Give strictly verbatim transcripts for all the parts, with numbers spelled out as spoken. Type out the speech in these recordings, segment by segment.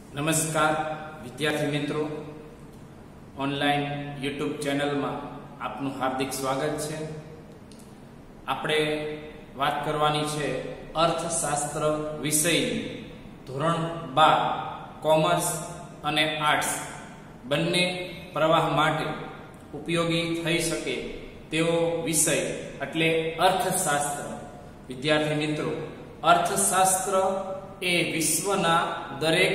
નમસ્કાર વિદ્યાર્થી મિત્રો, ઓનલાઈન યુટ્યુબ ચેનલમાં આપનું હાર્દિક સ્વાગત છે। આપણે વાત કરવાની છે અર્થશાસ્ત્ર વિષયની ધોરણ બાર કોમર્સ અને આર્ટ્સ બંને પ્રવાહ માટે ઉપયોગી થઈ શકે તેવો વિષય એટલે અર્થશાસ્ત્ર। વિદ્યાર્થી મિત્રો, અર્થશાસ્ત્ર એ વિશ્વના દરેક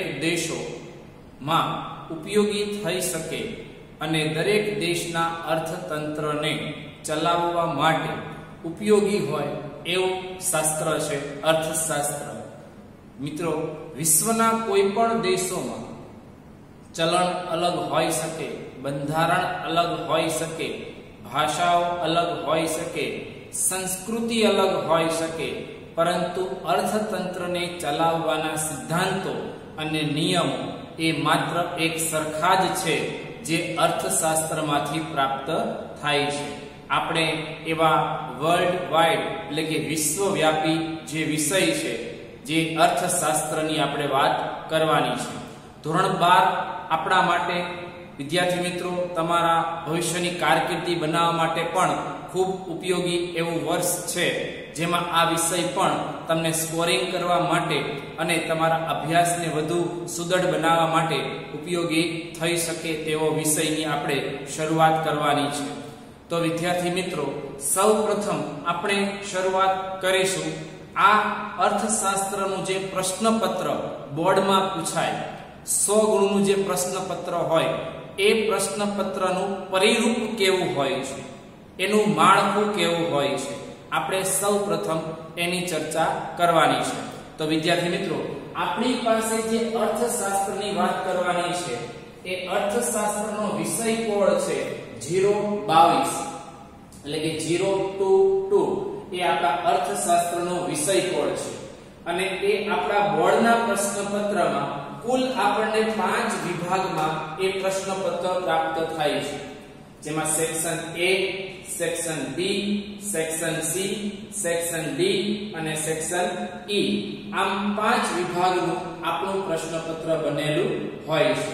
દેશોમાં ઉપયોગી થઈ શકે અને દરેક દેશના અર્થતંત્રને ચલાવવા માટે ઉપયોગી હોય એવું શાસ્ત્ર છે અર્થશાસ્ત્ર। મિત્રો, વિશ્વના કોઈ પણ દેશોમાં ચલણ અલગ હોઈ શકે, બંધારણ અલગ હોઈ શકે, ભાષાઓ અલગ હોઈ શકે, સંસ્કૃતિ અલગ હોઈ શકે, પરંતુ અર્થતંત્રને ચલાવવાના સિદ્ધાંતો અને નિયમો એ માત્ર એક સરખા જ છે જે અર્થશાસ્ત્રમાંથી પ્રાપ્ત થાય છે। આપણે એવા વર્લ્ડ વાઇડ એટલે કે વિશ્વવ્યાપી જે વિષય છે જે અર્થશાસ્ત્રની આપણે વાત કરવાની છે। ધોરણ બાર આપણા માટે વિદ્યાર્થી મિત્રો તમારા ભવિષ્યની કારકિર્દી બનાવવા માટે પણ ખૂબ ઉપયોગી એવું વર્ષ છે, જેમાં આ વિષય પણ તમને સ્કોરિંગ કરવા માટે અને તમારા અભ્યાસને વધુ સુદૃઢ બનાવવા માટે ઉપયોગી થઈ શકે તેવો વિષયની આપણે શરૂઆત કરવાની છે। તો વિદ્યાર્થી મિત્રો, સૌપ્રથમ આપણે શરૂઆત કરીશું આ અર્થશાસ્ત્રનું જે પ્રશ્નપત્ર બોર્ડમાં પૂછાય, સો ગુણનું જે પ્રશ્નપત્ર હોય એ પ્રશ્નપત્રનું પરિરૂપ કેવું હોય છે, એનું માળખું કેવું હોય છે, આપણે સૌપ્રથમ એની ચર્ચા કરવાની છે। તો વિદ્યાર્થી મિત્રો, આપણી પાસે જે અર્થશાસ્ત્રની વાત કરવાની છે એ અર્થશાસ્ત્રનો વિષય કોડ છે ઝીરો બાવીસ એટલે કે ઝીરો ટુ ટુ એ આપણા અર્થશાસ્ત્રનો વિષય કોડ છે અને એ આપણા બોર્ડના પ્રશ્નપત્રમાં કુલ આપણને પાંચ વિભાગમાં એ પ્રશ્નપત્ર પ્રાપ્ત થાય છે, જેમાં section A, section B, section C, section D અને સેક્શન ઈ, આમ પાંચ વિભાગનું આપણું પ્રશ્નપત્ર બનેલું હોય છે।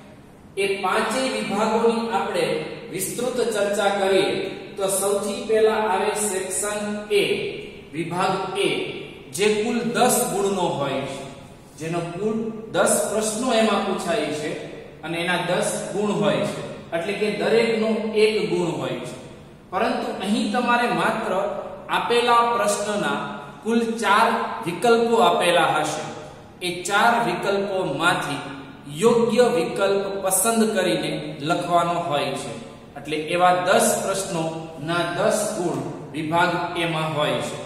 એ પાંચેય વિભાગોની આપણે વિસ્તૃત ચર્ચા કરીએ તો સૌથી પહેલા આવે સેક્શન એ, વિભાગ એ, જે કુલ દસ ગુણનો હોય છે, જેનો કુલ દસ પ્રશ્નો એમાં પૂછાય છે અને એના દસ ગુણ હોય છે, એટલે કે દરેકનો એક ગુણ હોય છે। પરંતુ અહીં તમારે માત્ર આપેલા પ્રશ્નના કુલ ચાર વિકલ્પો આપેલા હશે, એ ચાર વિકલ્પોમાંથી યોગ્ય વિકલ્પ પસંદ કરીને લખવાનો હોય છે, એટલે એવા દસ પ્રશ્નોના દસ ગુણ વિભાગ એમાં હોય છે।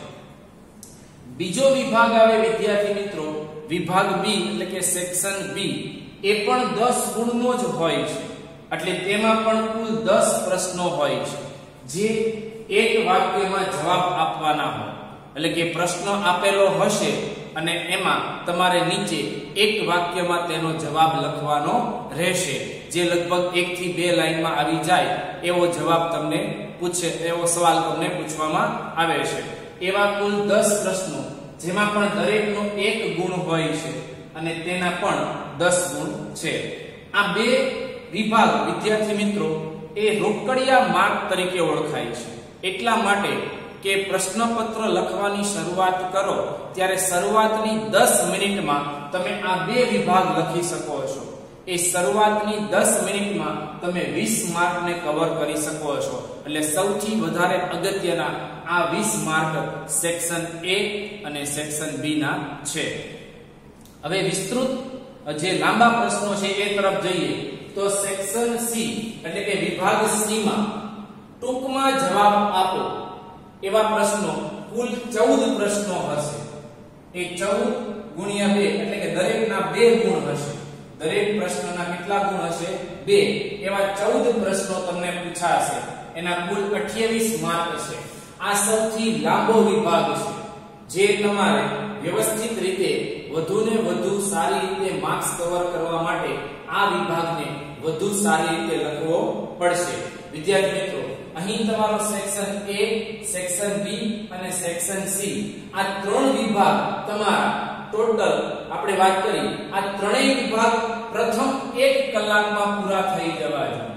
બીજો વિભાગ આવે વિદ્યાર્થી મિત્રો વિભાગ બી એટલે કે સેક્શન બી, એ પણ દસ ગુણનો જ હોય છે, એટલે તેમાં પણ કુલ દસ પ્રશ્નો હોય છે જે એક વાક્યમાં જવાબ આપવાના હોય, એટલે કે પ્રશ્ન આપેલો હશે અને એમાં તમારે નીચે એક વાક્યમાં તેનો જવાબ લખવાનો રહેશે, જે લગભગ એક થી બે લાઈનમાં આવી જાય એવો જવાબ તમને પૂછે, એવો સવાલ તમને પૂછવામાં આવે છે। એવા કુલ દસ પ્રશ્નો, જેમાં પણ દરેકનો એક ગુણ હોય છે અને તેના પણ દસ ગુણ છે। આ બે વિભાગ વિદ્યાર્થી મિત્રો એ રોકડિયા માર્ક તરીકે ઓળખાય છે, એટલા માટે કે પ્રશ્નપત્ર લખવાની શરૂઆત કરો ત્યારે શરૂઆતની દસ મિનિટમાં તમે આ બે વિભાગ લખી શકો છો। એ શરૂઆતની દસ મિનિટમાં તમે વીસ માર્કને કવર કરી શકો છો, એટલે સૌથી વધારે અગત્યના આ વીસ માર્ક સેક્શન એ અને સેક્શન બી ના છે। હવે વિસ્તૃત જે લાંબા પ્રશ્નો છે એ તરફ જઈએ તો સેક્શન સી એટલે કે વિભાગ સી માં ટૂંકમાં જવાબ આપો એવા પ્રશ્નો કુલ ચૌદ પ્રશ્નો હશે। એ ચૌદ ગુણ્યા બે એટલે કે દરેકના બે ગુણ હશે, દરેક પ્રશ્નના કેટલા ગુણ હશે? બે। એવા ચૌદ પ્રશ્નો તમને પૂછાશે, એના કુલ અઠ્યાવીસ માર્ક છે। આ સૌથી લાંબો વિભાગ છે, જે તમારે વ્યવસ્થિત રીતે વધુને વધુ સારી રીતે માર્ક્સ કવર કરવા માટે આ વિભાગને વધુ સારી રીતે લખવો પડશે। વિદ્યાર્થી મિત્રો, અહીં તમારો સેક્શન એ, સેક્શન બી અને સેક્શન સી આ ત્રણ વિભાગ તમારા ટોટલ આપણે વાત કરી આ ત્રણેય વિભાગ પ્રથમ એક કલાકમાં પૂરા થઈ જવા જોઈએ.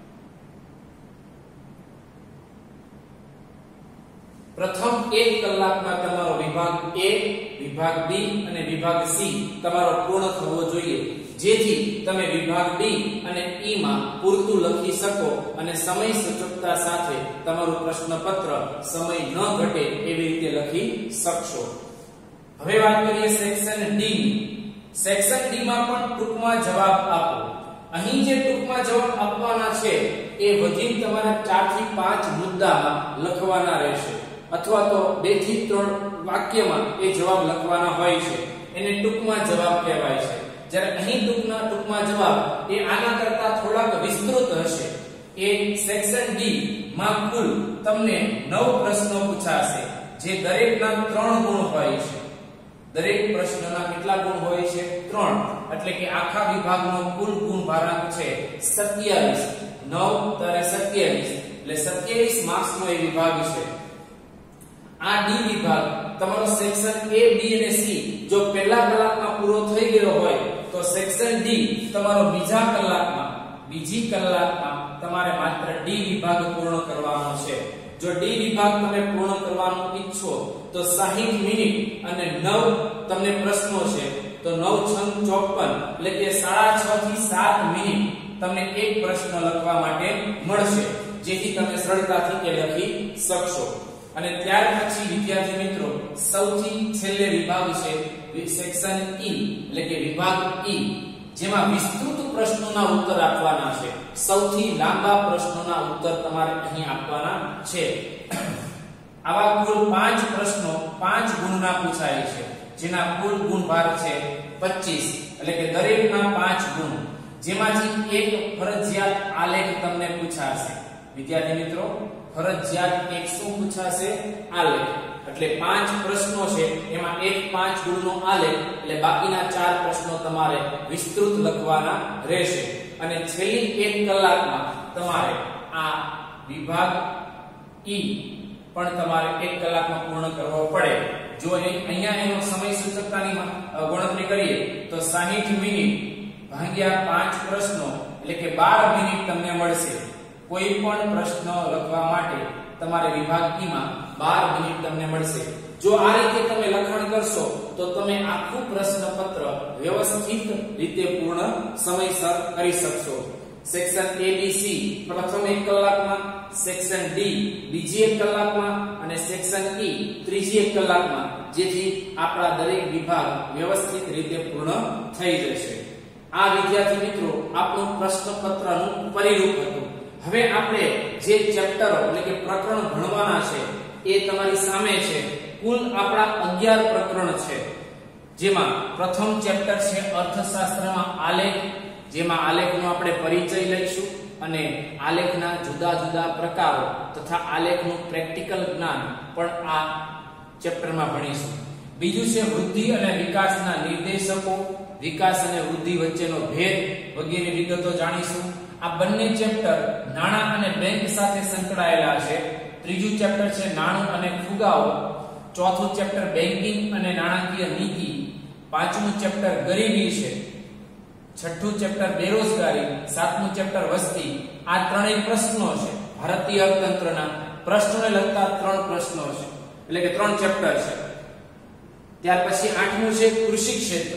પ્રથમ એક કલાકમાં તમારો વિભાગ A, વિભાગ B અને વિભાગ C તમારો પૂર્ણ થવો જોઈએ, જેથી તમે વિભાગ D અને E માં પૂરતું લખી શકો અને સમય સૂચકતા સાથે તમારું પ્રશ્નપત્ર સમય ન ઘટે એવી રીતે લખી શકશો. હવે વાત કરીએ સેક્શન D ની. સેક્શન D માં પણ ટૂંકમાં જવાબ આપો. અહીં જે ટૂંકમાં જવાબ આપવાના છે એ વધી તમારે ચાર થી પાંચ મુદ્દામાં લખવાના રહેશે, અથવા તો બે થી ત્રણ વાક્યમાં એ જવાબ લખવાના હોય છે. એને ટૂંકમાં જવાબ કહેવાય છે. જ્યારે અહીં ટૂંકના ટૂંકમાં જવાબ એ આના કરતા થોડાક વિસ્તૃત હશે. એ સેક્શન ડી માં કુલ તમને નવ પ્રશ્નો પૂછાશે, જે દરેકના ત્રણ ગુણ હોય છે. દરેક પ્રશ્નના કેટલા ગુણ હોય છે? ત્રણ. એટલે કે આખા વિભાગનો કુલ ગુણ ભારાંક છે સત્યાવીસ. નવ તારે સત્યાવીસ એટલે સત્યાવીસ માર્ક્સનો એ વિભાગ છે. આ ડી વિભાગ તમારો સેક્શન A, B અને C જો પહેલા કલાકમાં પૂરો થઈ ગયો હોય તો સેક્શન ડી તમારો બીજા કલાકમાં બીજી કલાકમાં તમારે માત્ર ડી વિભાગ પૂર્ણ કરવાનો છે. જો ડી વિભાગ તમે પૂર્ણ કરવાનું ઈચ્છો તો સાહીઠ મિનિટ અને નવ તમને પ્રશ્નો છે તો નવ છંગ ચોપન એટલે કે સાડા છ થી સાત મિનિટ તમને એક પ્રશ્ન લખવા માટે મળશે, જેથી તમે સરળતાથી એ લખી શકશો. અને ત્યાર પછી વિદ્યાર્થી મિત્રો સૌથી છેલ્લે વિભાગ છે સેક્શન ઈ એટલે કે વિભાગ ઈ, જેમાં વિસ્તૃત પ્રશ્નોના ઉત્તર આપવાના છે. સૌથી લાંબા પ્રશ્નોના ઉત્તર તમારે અહીં આપવાના છે. આવા કુલ પાંચ પ્રશ્નો પાંચ ગુણના પૂછાય છે, જેના કુલ ગુણ ભાર છે પચીસ. એટલે કે દરેકના પાંચ ગુણ, જેમાંથી એક ફરજિયાત આલેખ તમને પૂછાશે. વિદ્યાર્થી મિત્રો ફરજિયાત એક શું પૂછાશે? આલેખ. એટલે પાંચ પ્રશ્નો છે એમાં એક પાંચ ગુણનો આલેખ, એટલે બાકીના ચાર પ્રશ્નો તમારે વિસ્તૃત લખવાના રહેશે. અને છેલ્લી એક કલાકમાં તમારે આ વિભાગ ઈ પણ તમારે એક કલાકમાં પૂર્ણ કરવો પડે. જો અહીંયા એનો સમય સૂચકતાની ગણતરી કરીએ તો સાહીઠ મિનિટ ભાગ્યા પાંચ પ્રશ્નો એટલે કે બાર મિનિટ તમને મળશે. કોઈ પણ પ્રશ્ન લખવા માટે તમારે વિભાગ ઈ માં બાર મિનિટ તમને મળશે. જો આ રીતે તમે લખાણ કરશો તો તમે આખું પ્રશ્નપત્ર વ્યવસ્થિત રીતે પૂર્ણ સમયસર કરી શકશો. સેક્શન A, B, C પ્રથમ એક કલાકમાં, સેક્શન D બીજી એક કલાકમાં અને સેક્શન E ત્રીજી એક કલાકમાં, જેથી આપણા દરેક વિભાગ વ્યવસ્થિત રીતે પૂર્ણ થઈ જશે. આ વિદ્યાર્થી મિત્રો આપણું પ્રશ્નપત્રનું પરિરૂપ હતું. હવે આપણે જે ચેપ્ટરો એટલે કે પ્રકરણ ભણવાના છે એ તમારી સામે છે. કુલ આપણા અગિયાર પ્રકરણ છે, જેમાં પ્રથમ ચેપ્ટર છે અર્થશાસ્ત્રમાં આલેખ, જેમાં આલેખનો આપણે પરિચય લઈશું અને આલેખના જુદા જુદા પ્રકારો તથા આલેખનું પ્રેક્ટિકલ જ્ઞાન પણ આ ચેપ્ટરમાં ભણીશું. બીજું છે વૃદ્ધિ અને વિકાસના નિર્દેશકો, વિકાસ અને વૃદ્ધિ વચ્ચેનો ભેદ વગેરે વિગતો જાણીશું. આ બંને ચેપ્ટર નાણાં અને બેંક સાથે સંકળાયેલા છે. ત્રીજું ચેપ્ટર છે નાણું અને ફુગાવો, ચોથું ચેપ્ટર બેન્કિંગ અને નાણાકીય નીતિ, પાંચમું ચેપ્ટર ગરીબી છે, છઠ્ઠું ચેપ્ટર બેરોજગારી, સાતમું ચેપ્ટર વસ્તી. આ ત્રણેય પ્રશ્નો છે ભારતીય અર્થતંત્રના પ્રશ્નોને લગતા ત્રણ પ્રશ્નો છે, એટલે કે ત્રણ ચેપ્ટર છે. ત્યાર પછી આઠમું છે કૃષિ ક્ષેત્ર,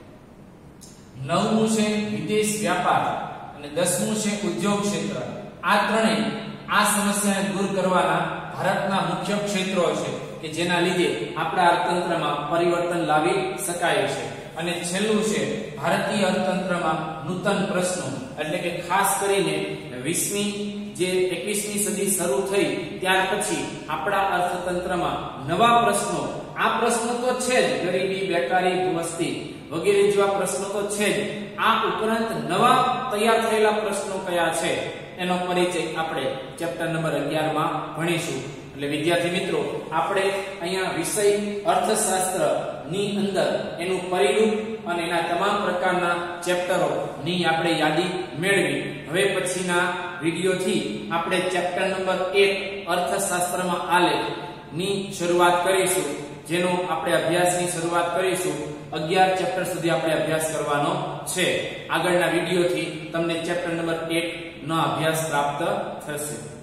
નવમું છે વિદેશ વ્યાપાર અને દસમું છે ઉદ્યોગ ક્ષેત્ર. આ ત્રણેય આ સમસ્યાને દૂર કરવાના ભારતના મુખ્ય ક્ષેત્રો છે કે જેના લીધે આપણા અર્થતંત્રમાં પરિવર્તન લાવી શકાય છે. અને છેલ્લું છે ભારતીય અર્થતંત્રમાં નૂતન પ્રશ્નો, એટલે કે ખાસ કરીને વીસમી જે એકવીસમી સદી શરૂ થઈ ત્યાર પછી આપણા અર્થતંત્રમાં નવા પ્રશ્નો, આ પ્રશ્નો તો છે જ, ગરીબી, બેકારી, ભૂવસ્તી વગેરે જેવા પ્રશ્નો તો છે જ. આ ઉપરાંત નવા તૈયાર થયેલા પ્રશ્નો કયા છે એનો પરિચય આપણે ચેપ્ટર નંબર અગિયાર માં ભણીશું. એટલે વિદ્યાર્થી મિત્રો આપણે અહીંયા વિષય અર્થશાસ્ત્ર ની અંદર એનું પરિરૂપ અને એના તમામ પ્રકારના ચેપ્ટરો ની આપણે યાદી મેળવી. હવે પછીના વિડિયોથી આપણે ચેપ્ટર નંબર એક અર્થશાસ્ત્રમાં આલેખ ની શરૂઆત કરીશું, જેનો આપણે અભ્યાસની શરૂઆત કરીશું. અગિયાર ચેપ્ટર સુધી આપણે અભ્યાસ કરવાનો છે. આગળના વિડીયોથી તમને ચેપ્ટર નંબર એક નો અભ્યાસ પ્રાપ્ત થશે.